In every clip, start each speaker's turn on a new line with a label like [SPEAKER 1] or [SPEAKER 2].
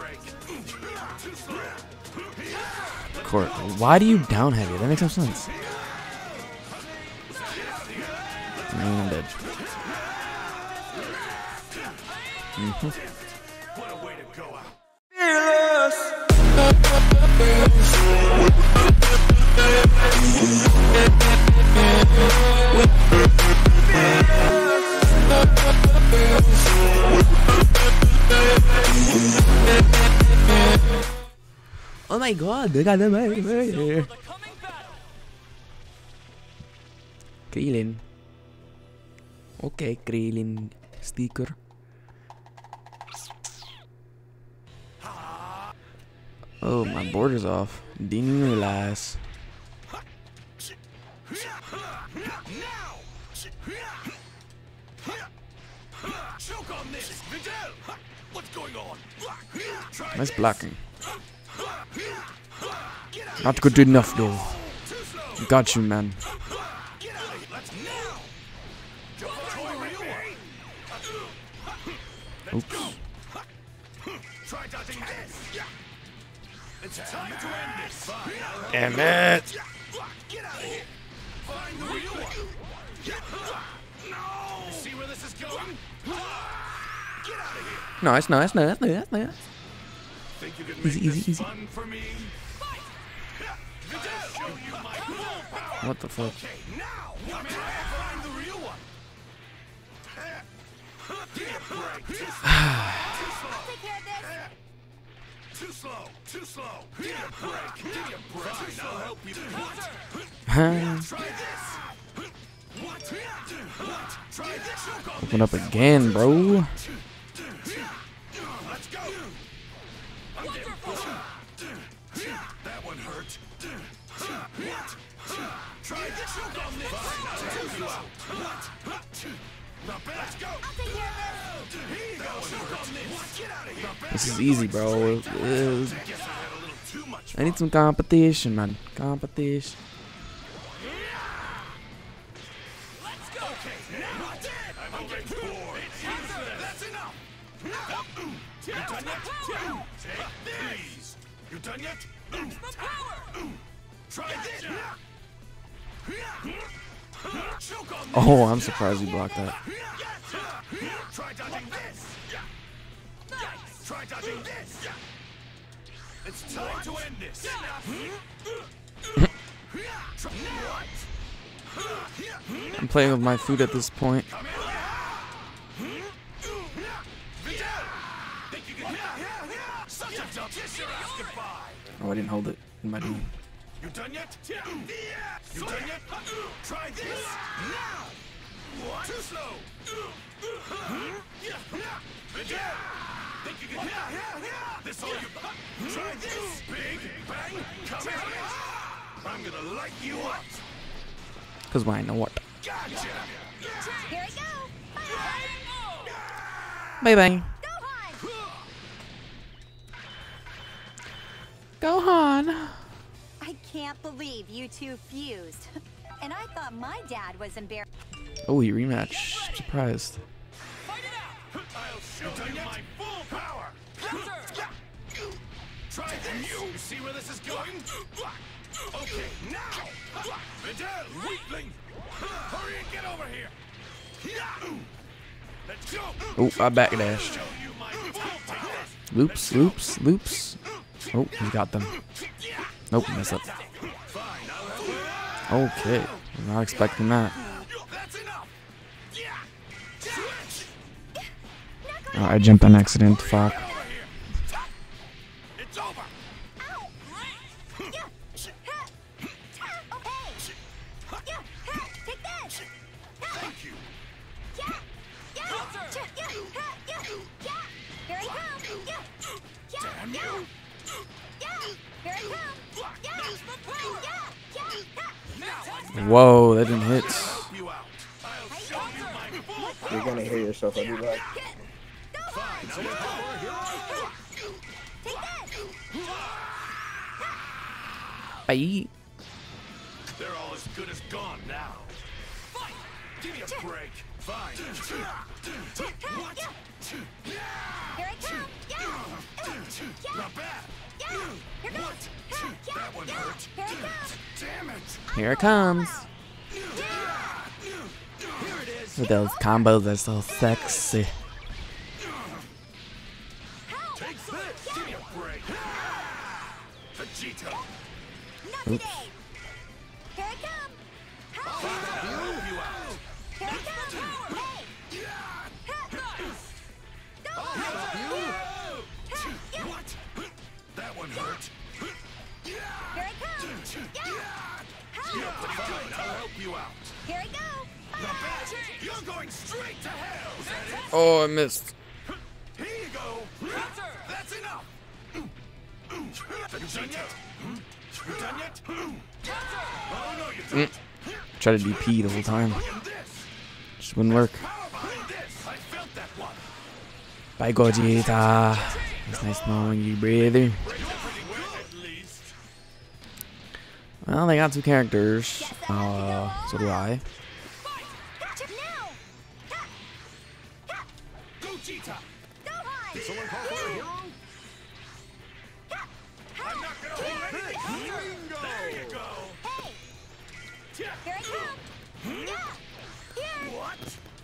[SPEAKER 1] Court, why do you down heavy? That makes no sense. I'm dead.
[SPEAKER 2] What a way to go out.
[SPEAKER 1] Oh my god, they got them right here. Krillin. Okay, Krillin sticker. Oh, my border's off. Didn't even realize. Nice blocking. Not good enough though. Got you, man. Oops. Damn it. Nice. Easy. What the fuck?
[SPEAKER 2] Too slow. Give me a break. Fine, I'll help you.
[SPEAKER 1] Open up again, bro.
[SPEAKER 2] Let's go. That one hurt. Try this. Choke on this. Fine, I'll help you out. Not bad. Let's go. Here you go. Choke on this. Get out of here.
[SPEAKER 1] This is easy, bro. I need some competition, man. Competition.
[SPEAKER 2] Let's go. I'm getting bored. That's enough. You done yet? Please. You done yet? Try this.
[SPEAKER 1] Oh, I'm surprised you blocked that.
[SPEAKER 2] Try dodging this. Try dodging this. It's time to end this.
[SPEAKER 1] I'm playing with my food at this point. Oh, I didn't hold it in my doing.
[SPEAKER 2] You done yet? You done yet? Try this now. Too slow. Think you can? This all you? Try this. Big bang. Come here. I'm gonna light you up.
[SPEAKER 1] Cause why know what?
[SPEAKER 2] Gotcha.
[SPEAKER 3] Here we go.
[SPEAKER 1] Bye bye. Gohan.
[SPEAKER 3] I can't believe you two fused. And I thought my dad was embarrassed.
[SPEAKER 1] Oh, he rematch. Surprised.
[SPEAKER 2] I'll show you my full power. Try this. You see where this is going? Okay, now. Videl, weakling. Hurry and get over here. Let's go.
[SPEAKER 1] Oh, I backdashed.
[SPEAKER 2] Show you my full
[SPEAKER 1] Loops. Oh, he got them. Nope, mess up. Okay, I'm not expecting that. Oh, I jumped on accident. Fuck.
[SPEAKER 2] It's over. Thank you. Damn you.
[SPEAKER 1] Whoa, that didn't hit.
[SPEAKER 2] You out. I'll show you my full
[SPEAKER 4] You're gonna hear yourself. I'll be back.
[SPEAKER 1] Bye.
[SPEAKER 2] They're all as good as gone now. Fight! Give me a break. Fine. What?
[SPEAKER 3] Here I come.
[SPEAKER 2] Not bad. What? That one hurt. Damn it.
[SPEAKER 1] Here it comes.
[SPEAKER 2] Here it is.
[SPEAKER 1] With those combos, they're so sexy.
[SPEAKER 2] Take this. Give me a break. Vegeta.
[SPEAKER 3] Not today. Here it comes.
[SPEAKER 2] I'll help you out.
[SPEAKER 3] Here it comes. Hey.
[SPEAKER 2] What? That one hurt.
[SPEAKER 3] Here it comes.
[SPEAKER 2] Fine, I'll help you out.
[SPEAKER 3] Here we go.
[SPEAKER 2] Not bad. You're going straight to hell. Is that it?
[SPEAKER 1] Oh, I missed.
[SPEAKER 2] Here you go. That's enough. Vegeta. You done yet? Oh no, you don't.
[SPEAKER 1] Try to DP the whole time.
[SPEAKER 2] Look at this.
[SPEAKER 1] Just wouldn't work.
[SPEAKER 2] Power behind this. I felt that one.
[SPEAKER 1] Bye, Gogeta. It's nice knowing you, brother.
[SPEAKER 2] You're pretty good at least.
[SPEAKER 1] Well, they got 2 characters. So do I.
[SPEAKER 2] Gogeta.
[SPEAKER 3] Gohan.
[SPEAKER 2] Someone call for a hero? I'm not gonna hold anything. Bingo. There you go.
[SPEAKER 3] Hey. Here it comes. Yeah. Here.
[SPEAKER 2] What?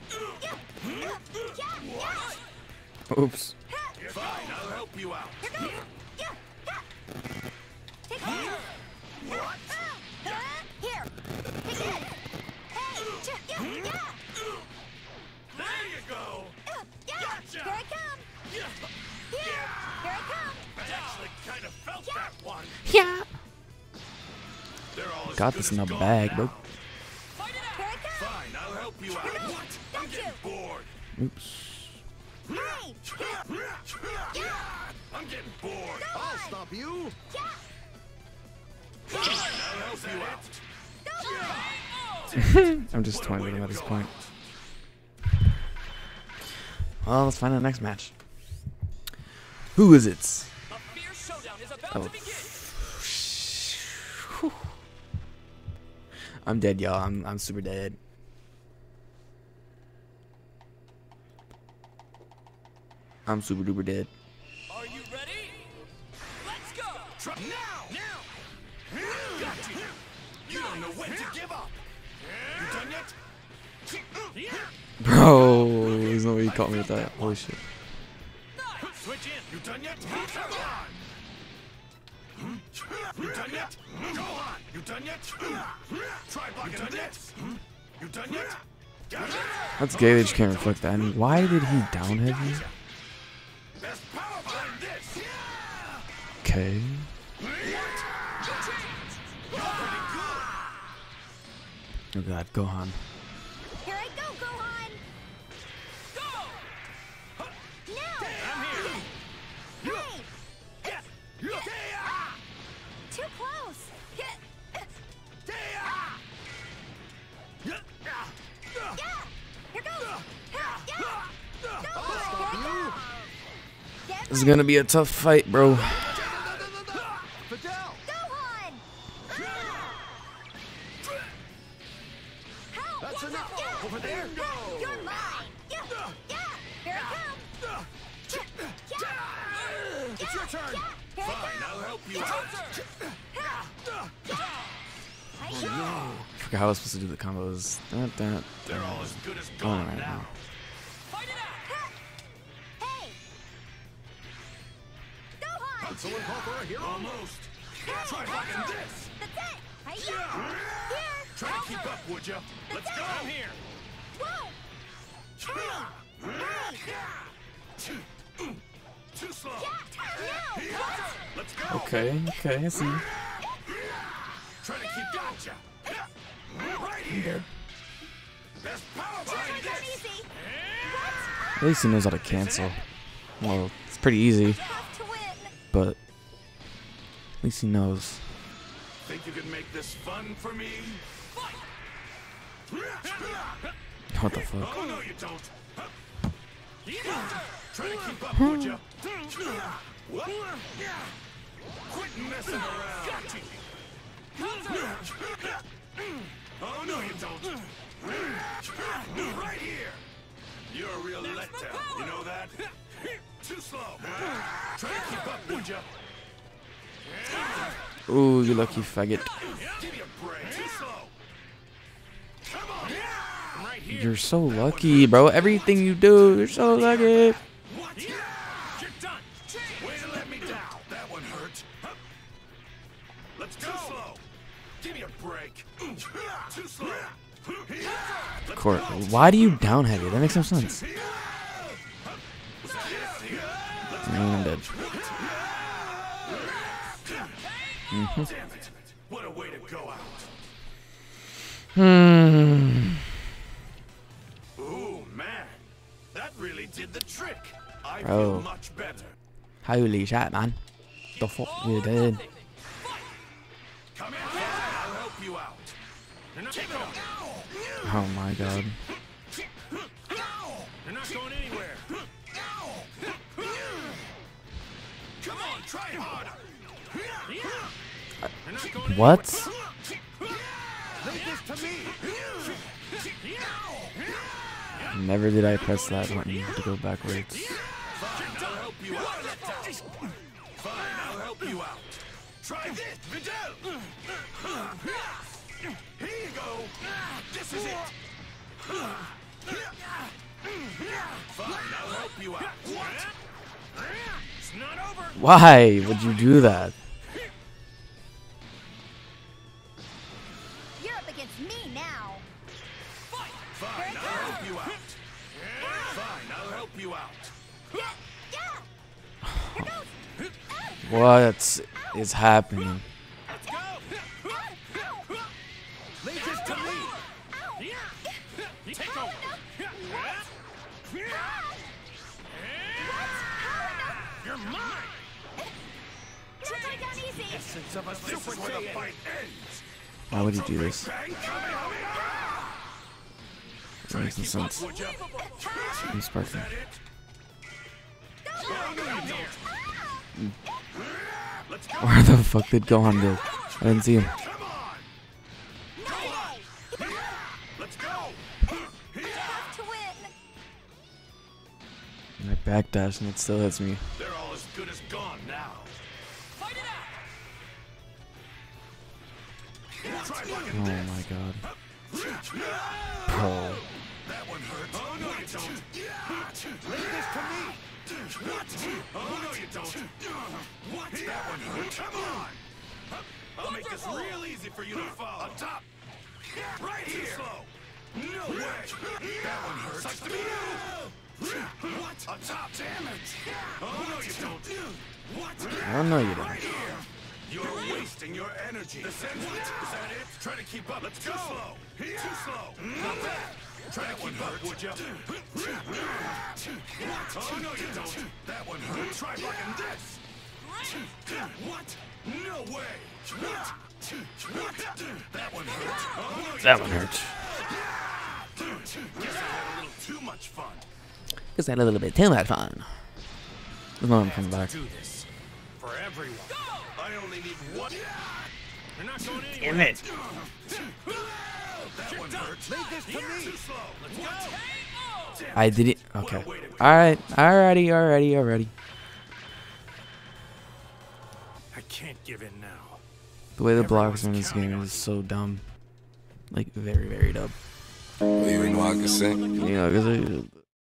[SPEAKER 3] Yeah.
[SPEAKER 1] Oops.
[SPEAKER 2] Fine, I'll help you out.
[SPEAKER 3] Here goes. Yeah. Take it.
[SPEAKER 2] What?
[SPEAKER 3] Here. Take it. Hey. Yeah.
[SPEAKER 2] There you go.
[SPEAKER 3] Yeah.
[SPEAKER 2] Gotcha.
[SPEAKER 3] Here it comes.
[SPEAKER 2] Yeah.
[SPEAKER 3] Here. Here it comes.
[SPEAKER 2] I actually kind of felt that one.
[SPEAKER 1] Yeah.
[SPEAKER 2] They're all as
[SPEAKER 1] Got
[SPEAKER 2] good
[SPEAKER 1] this
[SPEAKER 2] as
[SPEAKER 1] in the
[SPEAKER 2] gone
[SPEAKER 1] bag,
[SPEAKER 2] now.
[SPEAKER 1] bro.
[SPEAKER 3] Here it comes.
[SPEAKER 2] Fine, I'll help you out. What? I'm
[SPEAKER 3] Got
[SPEAKER 2] getting
[SPEAKER 3] you.
[SPEAKER 2] bored.
[SPEAKER 1] Oops.
[SPEAKER 3] Hey.
[SPEAKER 2] I'm getting bored.
[SPEAKER 3] I'll
[SPEAKER 2] stop you.
[SPEAKER 3] Yeah.
[SPEAKER 2] Fine, I'll help you out.
[SPEAKER 1] I'm just toying with him at this point. Well, let's find out the next match. Who is it?
[SPEAKER 4] A fierce showdown is about
[SPEAKER 1] Oh.
[SPEAKER 4] to begin.
[SPEAKER 1] Whew. I'm dead, y'all. I'm super dead. I'm super duper dead.
[SPEAKER 4] Are you ready? Let's go!
[SPEAKER 2] Now! Got you! You don't know when to give up! You done yet?
[SPEAKER 1] Bro, there's no way you caught me with that. Holy shit.
[SPEAKER 2] Switch in! You done yet? Come on! You done yet? Go on! You done yet? Try blocking this! You done yet? Got it!
[SPEAKER 1] That's gay that you can't reflect that. And why did he down heavy?
[SPEAKER 2] There's power behind this!
[SPEAKER 1] Okay. Oh god, Gohan.
[SPEAKER 3] Here I go, Gohan.
[SPEAKER 4] Go!
[SPEAKER 3] Now.
[SPEAKER 2] I'm here!
[SPEAKER 3] Hey. Too close. Yeah. Here goes. Yeah. Gohan. Get
[SPEAKER 1] This is gonna be a tough fight, bro.
[SPEAKER 2] Fidel!
[SPEAKER 3] Gohan. Help.
[SPEAKER 2] That's enough.
[SPEAKER 3] Yeah.
[SPEAKER 2] Over there.
[SPEAKER 3] You're mine. Yeah. Here it comes.
[SPEAKER 2] It's your turn.
[SPEAKER 3] Here it
[SPEAKER 2] Fine, I'll help you out.
[SPEAKER 1] I forgot how I was supposed to do the combos.
[SPEAKER 2] They're all as good as
[SPEAKER 1] Going
[SPEAKER 2] gone
[SPEAKER 1] right
[SPEAKER 2] now.
[SPEAKER 1] now.
[SPEAKER 4] Fight it out!
[SPEAKER 3] Hey. Gohan.
[SPEAKER 2] Someone call for a hero? Almost. Try blocking this.
[SPEAKER 3] That's it. Here.
[SPEAKER 2] Try to keep up, would ya? Let's go. I'm here.
[SPEAKER 3] Whoa.
[SPEAKER 2] Too slow.
[SPEAKER 3] No.
[SPEAKER 2] Let's go.
[SPEAKER 1] Okay, I see.
[SPEAKER 2] Try to keep gotcha. Right here. There's power behind
[SPEAKER 3] That's
[SPEAKER 2] this.
[SPEAKER 3] easy.
[SPEAKER 1] At least he knows how to cancel. Well, it's pretty easy,
[SPEAKER 3] Tough to win.
[SPEAKER 1] but at least he knows.
[SPEAKER 2] Think you can make this fun for me?
[SPEAKER 1] What the fuck?
[SPEAKER 2] Oh, no, you don't. Try to keep up, would ya? What? Quit messing around. Oh, no, you don't. Right here. You're a real letdown. You know that? Too slow. Try to keep up, would ya?
[SPEAKER 1] Ooh, you lucky faggot.
[SPEAKER 2] Give me a break. Too slow. Come on. I'm right here.
[SPEAKER 1] You're so lucky, bro. Everything you do, you're so lucky.
[SPEAKER 2] What? You're done. Way to let me down. That one hurt. Let's go. Too slow. Give me a break. Too slow.
[SPEAKER 1] Court, why do you down heavy? That makes no sense. Man, I'm dead.
[SPEAKER 2] Damn it. What a way to go out. Ooh, man. That really did the trick. I feel
[SPEAKER 1] Bro.
[SPEAKER 2] much better.
[SPEAKER 1] Holy shit, man. The fuck you did.
[SPEAKER 2] Come in. I'll help you out. Keep it up.
[SPEAKER 1] Oh my god.
[SPEAKER 2] You're not going anywhere. Come on, try harder. You're not going
[SPEAKER 1] What?
[SPEAKER 2] Leave this to me.
[SPEAKER 1] Never did I press that button to go backwards.
[SPEAKER 2] Fine, I'll help you out. Fine, I'll help you out. Try this, Vidal. Here you go. This is it. Fine, I'll help you out. What? It's not over.
[SPEAKER 1] Why would you do that?
[SPEAKER 3] You're up against me now.
[SPEAKER 2] Fine, I'll help you out. Fine, I'll help you out.
[SPEAKER 1] What is happening?
[SPEAKER 2] Let's go. Leave this to me. Take over. You're mine.
[SPEAKER 3] Don't take down easy.
[SPEAKER 2] Essence of a Super Saiyan. Where the fight ends.
[SPEAKER 1] Why would you do this?
[SPEAKER 2] Bang, Kamehameha. Try to
[SPEAKER 1] Makes no
[SPEAKER 2] keep up,
[SPEAKER 1] sense.
[SPEAKER 2] would ya?
[SPEAKER 1] I'm
[SPEAKER 2] Is
[SPEAKER 1] sparking.
[SPEAKER 2] that it? Let's go.
[SPEAKER 1] Where the fuck did Gohan go? I didn't see him.
[SPEAKER 2] Come on. Let's go.
[SPEAKER 3] To win.
[SPEAKER 1] I backdash and it still hits me.
[SPEAKER 2] They're all as good as gone now.
[SPEAKER 4] Fight it out!
[SPEAKER 2] Try
[SPEAKER 1] Oh
[SPEAKER 2] blocking
[SPEAKER 1] my
[SPEAKER 2] this.
[SPEAKER 1] god.
[SPEAKER 2] That
[SPEAKER 1] Bro.
[SPEAKER 2] one hurts. Oh, no, you don't. Leave this to me. What? Oh, no, you don't. What? That one hurts. Come on. I'll make this real easy for you to follow. On top. Right here. Slow. No way. That one hurts. Sucks to be you. What? On top. Damn it. Oh, no, you don't. What?
[SPEAKER 1] Oh no, you
[SPEAKER 2] Right
[SPEAKER 1] don't.
[SPEAKER 2] here. You're wasting your energy. The sense. Is that it? Try to keep up. Let's go. Too slow. Too slow. Not bad. Try to keep up, would ya? Oh, no, you don't. That one hurt. Try blocking this. What? No way. What? That one hurt. Oh, no, you
[SPEAKER 1] That one hurts.
[SPEAKER 2] Guess I had a little too much fun.
[SPEAKER 1] Because I had a little bit too much fun. There's no one coming back.
[SPEAKER 2] Do this for everyone. I only need one. You're not going anywhere.
[SPEAKER 1] Damn it.
[SPEAKER 2] That one hurts. Leave this to me. Too slow. Let's go.
[SPEAKER 1] I didn't. Okay. Alright. Alrighty.
[SPEAKER 2] I can't give in now.
[SPEAKER 1] The way the blocks in this game is so dumb. Like, very, very dumb.
[SPEAKER 5] You know I can sing.
[SPEAKER 1] You know, because